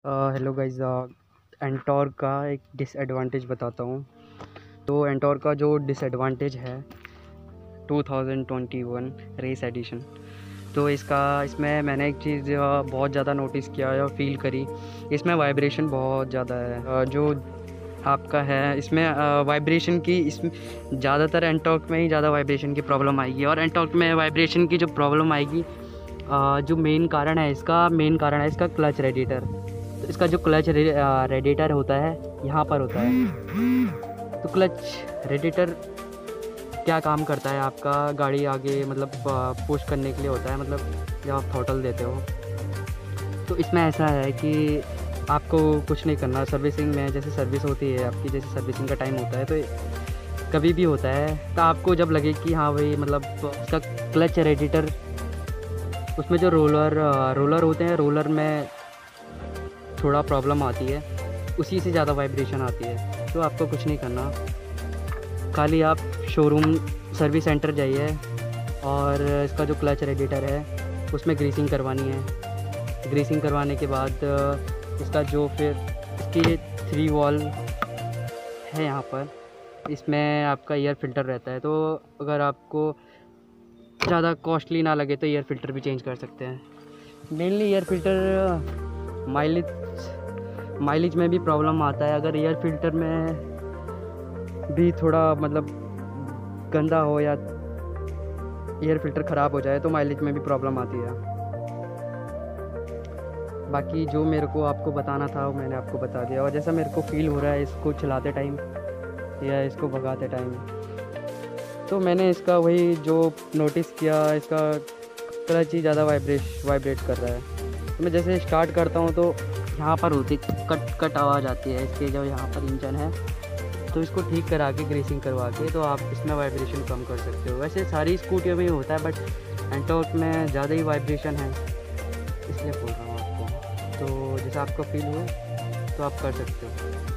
Hello guys. Ntorq का एक disadvantage बताता हूँ। तो एंटॉर्क का जो डिसएडवांटेज है 2021 रेस एडिशन, तो इसमें मैंने एक चीज़ बहुत ज़्यादा नोटिस किया और फील करी। इसमें वाइब्रेशन बहुत ज़्यादा है। जो आपका है इसमें वाइब्रेशन की इसमें ज़्यादातर एंटॉर्क में ही ज़्यादा वाइब्रेशन की प्रॉब्लम आएगी। और एंटॉर्क में वाइब्रेशन की जो प्रॉब्लम आएगी, जो मेन कारण है इसका क्लच रेडिएटर। तो इसका जो क्लच रेडिएटर होता है यहाँ पर होता है। तो क्लच रेडिएटर क्या काम करता है, आपका गाड़ी आगे मतलब पुश करने के लिए होता है, मतलब जब आप थ्रॉटल देते हो। तो इसमें ऐसा है कि आपको कुछ नहीं करना। सर्विसिंग में जैसे सर्विस होती है आपकी, जैसे सर्विसिंग का टाइम होता है तो कभी भी होता है, तो आपको जब लगे कि हाँ भाई मतलब इसका क्लच रेडिएटर, उसमें जो रोलर होते हैं, रोलर में थोड़ा प्रॉब्लम आती है, उसी से ज़्यादा वाइब्रेशन आती है। तो आपको कुछ नहीं करना, खाली आप शोरूम सर्विस सेंटर जाइए और इसका जो क्लच रेडिएटर है उसमें ग्रीसिंग करवानी है। ग्रीसिंग करवाने के बाद इसका जो फिर इसकी 3 वॉल है यहाँ पर, इसमें आपका एयर फ़िल्टर रहता है। तो अगर आपको ज़्यादा कॉस्टली ना लगे तो एयर फ़िल्टर भी चेंज कर सकते हैं। मेनली एयर फ़िल्टर माइलेज में भी प्रॉब्लम आता है। अगर एयर फ़िल्टर में भी थोड़ा मतलब गंदा हो या एयर फ़िल्टर ख़राब हो जाए तो माइलेज में भी प्रॉब्लम आती है। बाकी जो मेरे को आपको बताना था वो मैंने आपको बता दिया। और जैसा मेरे को फ़ील हो रहा है इसको चलाते टाइम या इसको भगाते टाइम, तो मैंने इसका वही जो नोटिस किया, इसका क्लच ही ज़्यादा वाइब्रेट कर रहा है। तो मैं जैसे स्टार्ट करता हूँ तो यहाँ पर होती कट आवाज़ आती है इसके, जो यहाँ पर इंजन है। तो इसको ठीक करा के ग्रीसिंग करवा के तो आप इसमें वाइब्रेशन कम कर सकते हो। वैसे सारी स्कूटियों में ही होता है, बट एंटॉर्क में ज़्यादा ही वाइब्रेशन है, इसलिए बोल रहा हूँ आपको। तो जैसा आपको फील हो तो आप कर सकते हो।